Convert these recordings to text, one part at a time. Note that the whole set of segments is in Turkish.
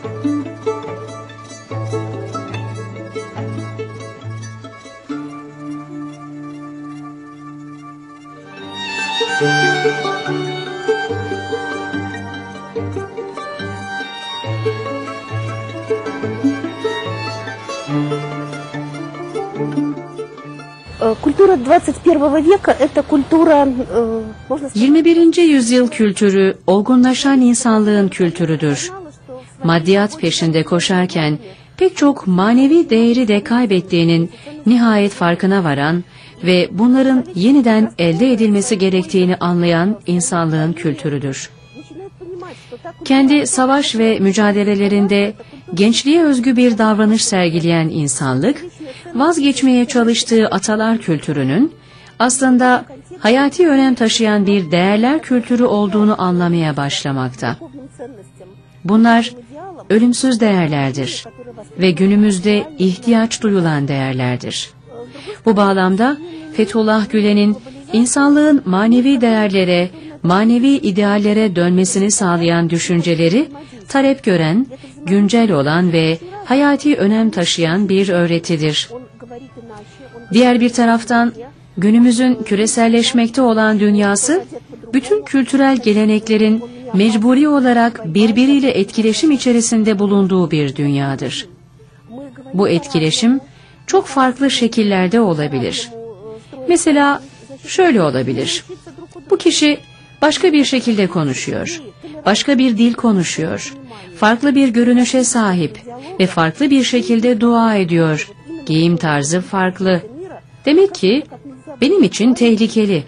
Культура 21 века – это культура, можно сказать... 21. yüzyıl kültürü olgunlaşan insanlığın kültürüdür. Maddiyat peşinde koşarken pek çok manevi değeri de kaybettiğinin nihayet farkına varan ve bunların yeniden elde edilmesi gerektiğini anlayan insanlığın kültürüdür. Kendi savaş ve mücadelelerinde gençliğe özgü bir davranış sergileyen insanlık, vazgeçmeye çalıştığı atalar kültürünün aslında hayati önem taşıyan bir değerler kültürü olduğunu anlamaya başlamakta. Bunlar ölümsüz değerlerdir ve günümüzde ihtiyaç duyulan değerlerdir. Bu bağlamda Fethullah Gülen'in insanlığın manevi değerlere, manevi ideallere dönmesini sağlayan düşünceleri talep gören, güncel olan ve hayati önem taşıyan bir öğretidir. Diğer bir taraftan günümüzün küreselleşmekte olan dünyası, bütün kültürel geleneklerin mecburi olarak birbiriyle etkileşim içerisinde bulunduğu bir dünyadır. Bu etkileşim çok farklı şekillerde olabilir. Mesela şöyle olabilir. Bu kişi başka bir şekilde konuşuyor, başka bir dil konuşuyor, farklı bir görünüşe sahip ve farklı bir şekilde dua ediyor. Giyim tarzı farklı. Demek ki benim için tehlikeli.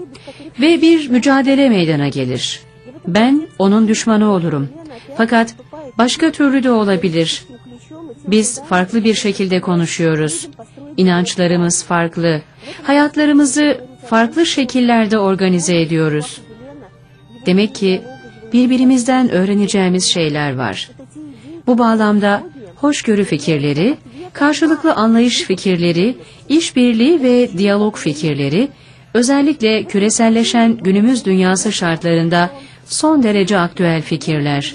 Ve bir mücadele meydana gelir. Ben onun düşmanı olurum. Fakat başka türlü de olabilir. Biz farklı bir şekilde konuşuyoruz. İnançlarımız farklı. Hayatlarımızı farklı şekillerde organize ediyoruz. Demek ki birbirimizden öğreneceğimiz şeyler var. Bu bağlamda hoşgörü fikirleri, karşılıklı anlayış fikirleri, işbirliği ve diyalog fikirleri, özellikle küreselleşen günümüz dünyası şartlarında son derece aktüel fikirler.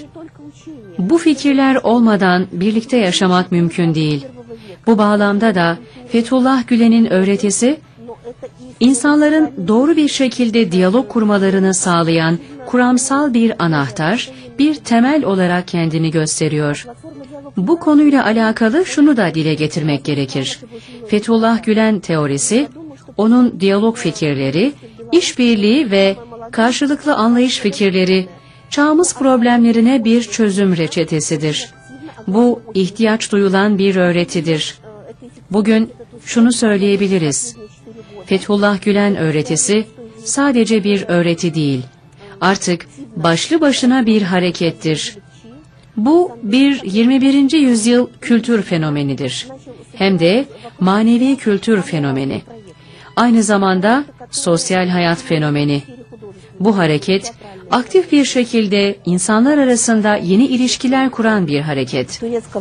Bu fikirler olmadan birlikte yaşamak mümkün değil. Bu bağlamda da Fethullah Gülen'in öğretisi, insanların doğru bir şekilde diyalog kurmalarını sağlayan kuramsal bir anahtar, bir temel olarak kendini gösteriyor. Bu konuyla alakalı şunu da dile getirmek gerekir. Fethullah Gülen teorisi, onun diyalog fikirleri, işbirliği ve karşılıklı anlayış fikirleri, çağımız problemlerine bir çözüm reçetesidir. Bu ihtiyaç duyulan bir öğretidir. Bugün şunu söyleyebiliriz. Fethullah Gülen öğretisi sadece bir öğreti değil, artık başlı başına bir harekettir. Bu bir 21. yüzyıl kültür fenomenidir. Hem de manevi kültür fenomeni. Aynı zamanda sosyal hayat fenomeni. Bu hareket aktif bir şekilde insanlar arasında yeni ilişkiler kuran bir hareket.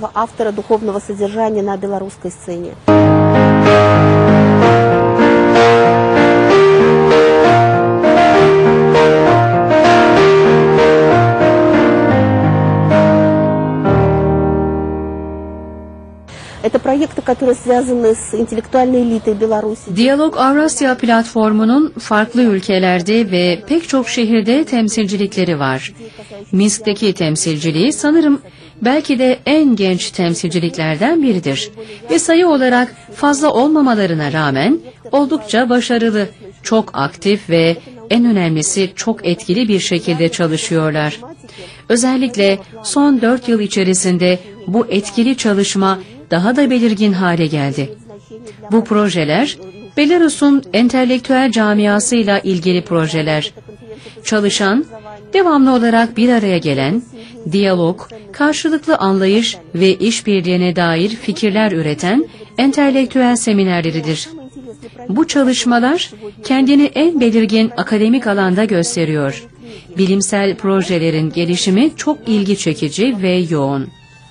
Diyalog Avrasya platformunun farklı ülkelerde ve pek çok şehirde temsilcilikleri var. Minsk'teki temsilciliği sanırım belki de en genç temsilciliklerden biridir. Ve sayı olarak fazla olmamalarına rağmen oldukça başarılı, çok aktif ve en önemlisi çok etkili bir şekilde çalışıyorlar. Özellikle son 4 yıl içerisinde bu etkili çalışma daha da belirgin hale geldi. Bu projeler, Belarus'un entelektüel camiasıyla ilgili projeler. Çalışan, devamlı olarak bir araya gelen, diyalog, karşılıklı anlayış ve işbirliğine dair fikirler üreten entelektüel seminerleridir. Bu çalışmalar kendini en belirgin akademik alanda gösteriyor. Bilimsel projelerin gelişimi çok ilgi çekici ve yoğun.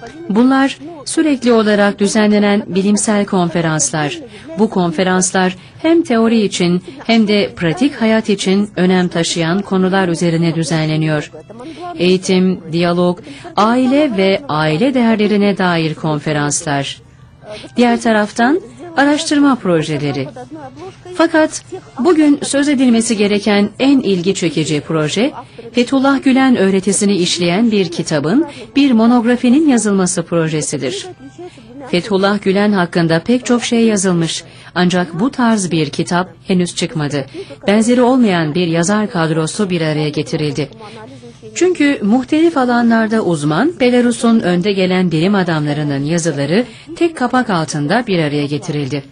Bunlar sürekli olarak düzenlenen bilimsel konferanslar. Bu konferanslar hem teori için hem de pratik hayat için önem taşıyan konular üzerine düzenleniyor. Eğitim, diyalog, aile ve aile değerlerine dair konferanslar. Diğer taraftan araştırma projeleri. Fakat bugün söz edilmesi gereken en ilgi çekici proje, Fethullah Gülen öğretisini işleyen bir kitabın, bir monografinin yazılması projesidir. Fethullah Gülen hakkında pek çok şey yazılmış, ancak bu tarz bir kitap henüz çıkmadı. Benzeri olmayan bir yazar kadrosu bir araya getirildi. Çünkü muhtelif alanlarda uzman, Belarus'un önde gelen bilim adamlarının yazıları tek kapak altında bir araya getirildi.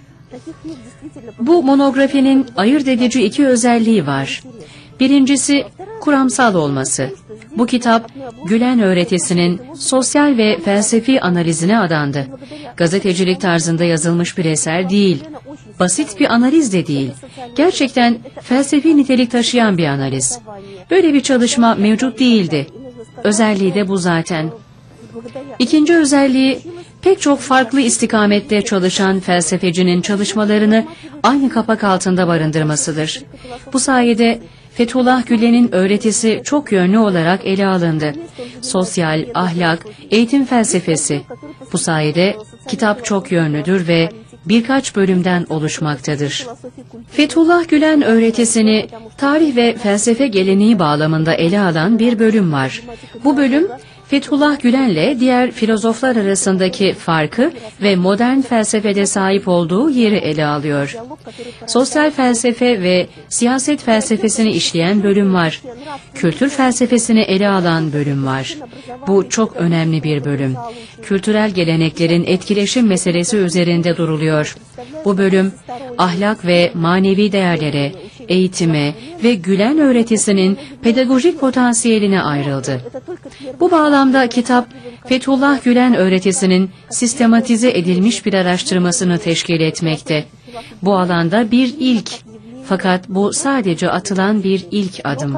Bu monografinin ayırt edici iki özelliği var. Birincisi, kuramsal olması. Bu kitap, Gülen öğretisinin sosyal ve felsefi analizine adandı. Gazetecilik tarzında yazılmış bir eser değil. Basit bir analiz de değil. Gerçekten felsefi nitelik taşıyan bir analiz. Böyle bir çalışma mevcut değildi. Özelliği de bu zaten. İkinci özelliği, pek çok farklı istikamette çalışan felsefecinin çalışmalarını aynı kapak altında barındırmasıdır. Bu sayede Fethullah Gülen'in öğretisi çok yönlü olarak ele alındı. Sosyal, ahlak, eğitim felsefesi. Bu sayede kitap çok yönlüdür ve birkaç bölümden oluşmaktadır. Fethullah Gülen öğretisini tarih ve felsefe geleneği bağlamında ele alan bir bölüm var. Bu bölüm, Fethullah Gülen'le diğer filozoflar arasındaki farkı ve modern felsefede sahip olduğu yeri ele alıyor. Sosyal felsefe ve siyaset felsefesini işleyen bölüm var. Kültür felsefesini ele alan bölüm var. Bu çok önemli bir bölüm. Kültürel geleneklerin etkileşim meselesi üzerinde duruluyor. Bu bölüm, ahlak ve manevi değerlere, eğitime ve Gülen öğretisinin pedagojik potansiyeline ayrıldı. Bu bağlamda kitap, Fethullah Gülen öğretisinin sistematize edilmiş bir araştırmasını teşkil etmekte. Bu alanda bir ilk, fakat bu sadece atılan bir ilk adım.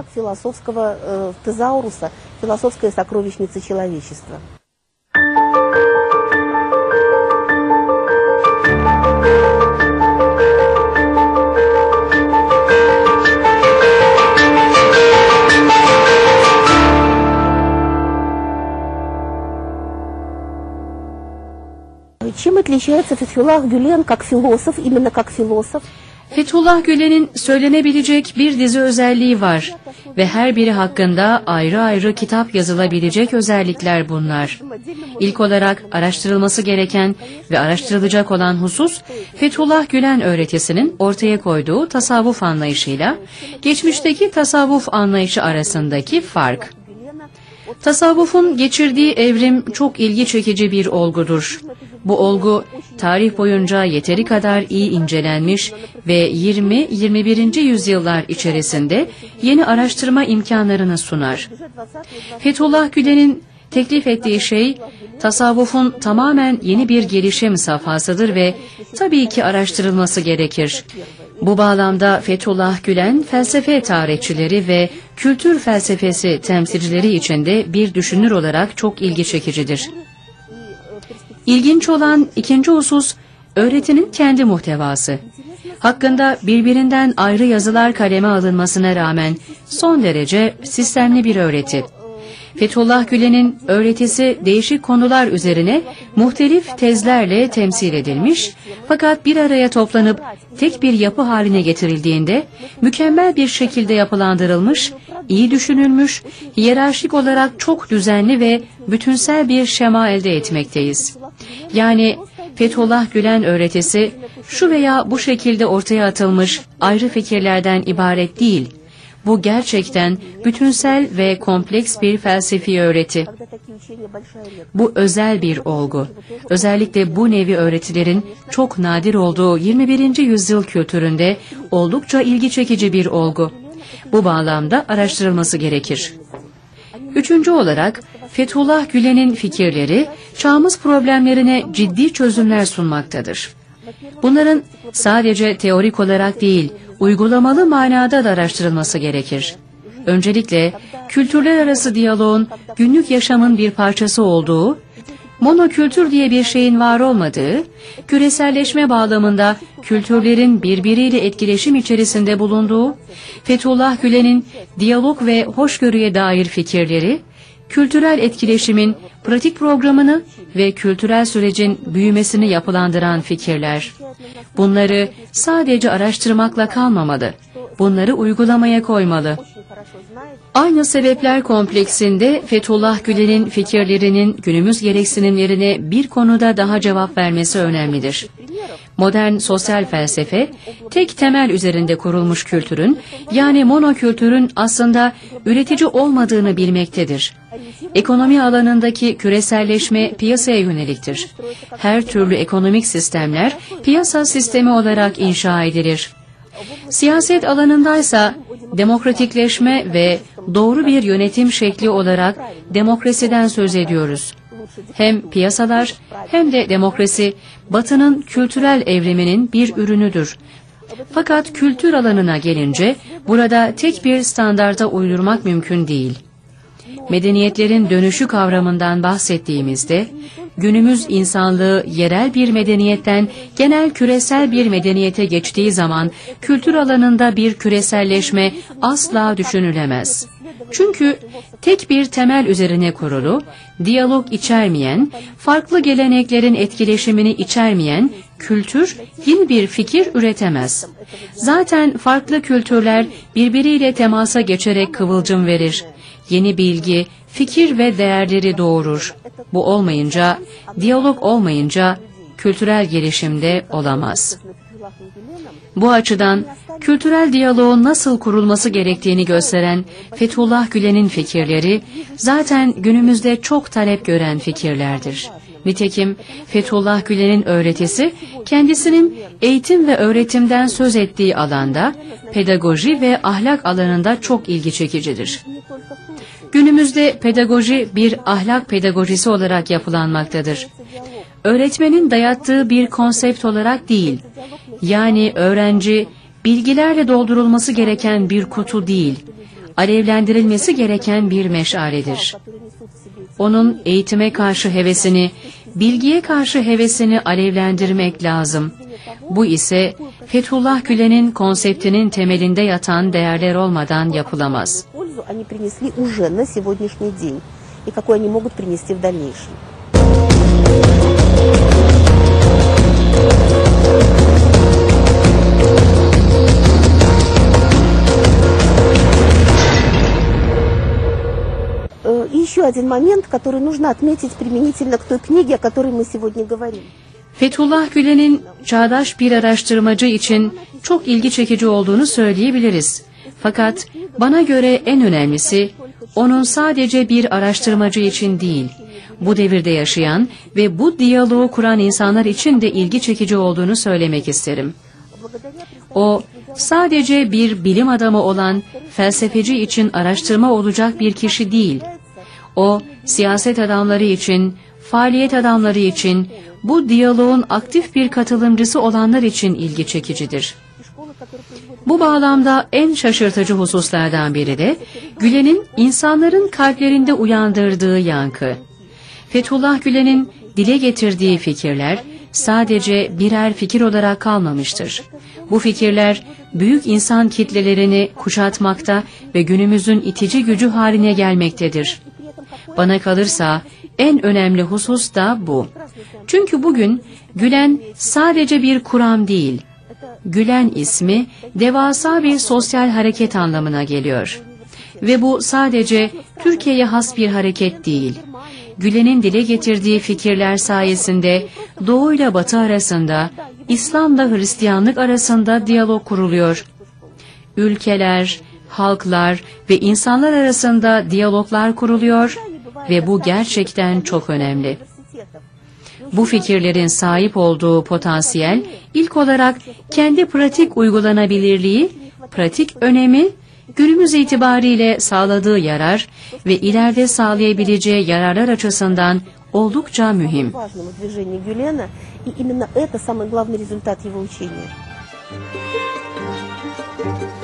Чем отличается Фетхуллах Гюлен как философ, именно как философ? Fethullah Gülen'in söylenebilecek bir dizi özelliği var ve her biri hakkında ayrı ayrı kitap yazılabilecek özellikler bunlar. İlk olarak araştırılması gereken ve araştırılacak olan husus, Fethullah Gülen öğretisinin ortaya koyduğu tasavvuf anlayışıyla geçmişteki tasavvuf anlayışı arasındaki fark. Tasavvufun geçirdiği evrim çok ilgi çekici bir olgudur. Bu olgu, tarih boyunca yeteri kadar iyi incelenmiş ve 20-21. yüzyıllar içerisinde yeni araştırma imkanlarını sunar. Fethullah Gülen'in teklif ettiği şey, tasavvufun tamamen yeni bir gelişim safhasıdır ve tabii ki araştırılması gerekir. Bu bağlamda Fethullah Gülen, felsefe tarihçileri ve kültür felsefesi temsilcileri içinde bir düşünür olarak çok ilgi çekicidir. İlginç olan ikinci husus, öğretinin kendi muhtevası. Hakkında birbirinden ayrı yazılar kaleme alınmasına rağmen son derece sistemli bir öğreti. Fethullah Gülen'in öğretisi değişik konular üzerine muhtelif tezlerle temsil edilmiş, fakat bir araya toplanıp tek bir yapı haline getirildiğinde mükemmel bir şekilde yapılandırılmış, iyi düşünülmüş, hiyerarşik olarak çok düzenli ve bütünsel bir şema elde etmekteyiz. Yani Fethullah Gülen öğretisi şu veya bu şekilde ortaya atılmış ayrı fikirlerden ibaret değil. Bu gerçekten bütünsel ve kompleks bir felsefi öğreti. Bu özel bir olgu. Özellikle bu nevi öğretilerin çok nadir olduğu 21. yüzyıl kültüründe oldukça ilgi çekici bir olgu. Bu bağlamda araştırılması gerekir. Üçüncü olarak, Fethullah Gülen'in fikirleri çağımız problemlerine ciddi çözümler sunmaktadır. Bunların sadece teorik olarak değil, uygulamalı manada da araştırılması gerekir. Öncelikle kültürler arası diyaloğun günlük yaşamın bir parçası olduğu, monokültür diye bir şeyin var olmadığı, küreselleşme bağlamında kültürlerin birbiriyle etkileşim içerisinde bulunduğu, Fethullah Gülen'in diyalog ve hoşgörüye dair fikirleri, kültürel etkileşimin pratik programını ve kültürel sürecin büyümesini yapılandıran fikirler. Bunları sadece araştırmakla kalmamalı, bunları uygulamaya koymalı. Aynı sebepler kompleksinde Fethullah Gülen'in fikirlerinin günümüz gereksinimlerine bir konuda daha cevap vermesi önemlidir. Modern sosyal felsefe, tek temel üzerinde kurulmuş kültürün, yani monokültürün aslında üretici olmadığını bilmektedir. Ekonomi alanındaki küreselleşme piyasaya yöneliktir. Her türlü ekonomik sistemler piyasa sistemi olarak inşa edilir. Siyaset alanındaysa demokratikleşme ve doğru bir yönetim şekli olarak demokrasiden söz ediyoruz. Hem piyasalar hem de demokrasi Batı'nın kültürel evriminin bir ürünüdür. Fakat kültür alanına gelince burada tek bir standarda uydurmak mümkün değil. Medeniyetlerin dönüşü kavramından bahsettiğimizde, günümüz insanlığı yerel bir medeniyetten genel küresel bir medeniyete geçtiği zaman kültür alanında bir küreselleşme asla düşünülemez. Çünkü tek bir temel üzerine kurulu, diyalog içermeyen, farklı geleneklerin etkileşimini içermeyen kültür yeni bir fikir üretemez. Zaten farklı kültürler birbiriyle temasa geçerek kıvılcım verir. Yeni bilgi, fikir ve değerleri doğurur. Bu olmayınca, diyalog olmayınca kültürel gelişim de olamaz. Bu açıdan kültürel diyaloğun nasıl kurulması gerektiğini gösteren Fethullah Gülen'in fikirleri zaten günümüzde çok talep gören fikirlerdir. Nitekim Fethullah Gülen'in öğretisi kendisinin eğitim ve öğretimden söz ettiği alanda pedagoji ve ahlak alanında çok ilgi çekicidir. Günümüzde pedagoji bir ahlak pedagojisi olarak yapılanmaktadır. Öğretmenin dayattığı bir konsept olarak değil, yani öğrenci bilgilerle doldurulması gereken bir kutu değil, alevlendirilmesi gereken bir meşaledir. Onun eğitime karşı hevesini, bilgiye karşı hevesini alevlendirmek lazım. Bu ise Fethullah Gülen'in konseptinin temelinde yatan değerler olmadan yapılamaz. И еще один момент, который нужно отметить применительно к той книге, о которой мы сегодня говорим. Fethullah Gülen'in çağdaş bir araştırmacı için çok ilgi çekici olduğunu söyleyebiliriz. Fakat bana göre en önemlisi, onun sadece bir araştırmacı için değil, bu devirde yaşayan ve bu diyaloğu kuran insanlar için de ilgi çekici olduğunu söylemek isterim. O, sadece bir bilim adamı olan felsefeci için araştırma olacak bir kişi değil. O, siyaset adamları için, faaliyet adamları için, bu diyaloğun aktif bir katılımcısı olanlar için ilgi çekicidir. Bu bağlamda en şaşırtıcı hususlardan biri de Gülen'in insanların kalplerinde uyandırdığı yankı. Fethullah Gülen'in dile getirdiği fikirler sadece birer fikir olarak kalmamıştır. Bu fikirler büyük insan kitlelerini kuşatmakta ve günümüzün itici gücü haline gelmektedir. Bana kalırsa en önemli husus da bu. Çünkü bugün Gülen sadece bir kuram değil, Gülen ismi devasa bir sosyal hareket anlamına geliyor. Ve bu sadece Türkiye'ye has bir hareket değil. Gülen'in dile getirdiği fikirler sayesinde Doğu ile Batı arasında, İslam'la Hristiyanlık arasında diyalog kuruluyor. Ülkeler, halklar ve insanlar arasında diyaloglar kuruluyor ve bu gerçekten çok önemli. Bu fikirlerin sahip olduğu potansiyel, ilk olarak kendi pratik uygulanabilirliği, pratik önemi, günümüz itibariyle sağladığı yarar ve ileride sağlayabileceği yararlar açısından oldukça mühim. И именно это самый главный результат его учения.